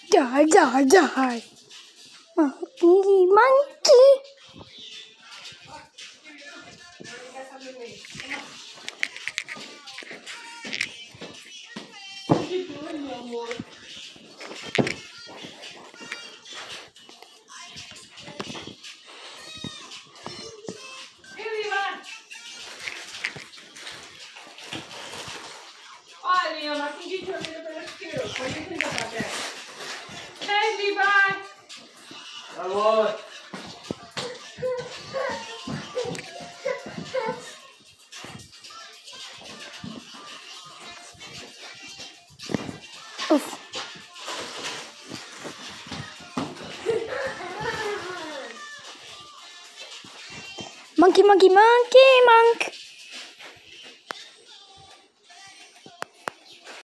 Die, die, die. Monkey. Olha, mas tem gente olhando pelo esquerdo. What do you think about that? Hey, Levi! Hello. Oof. Monkey, monkey, monkey, monkey.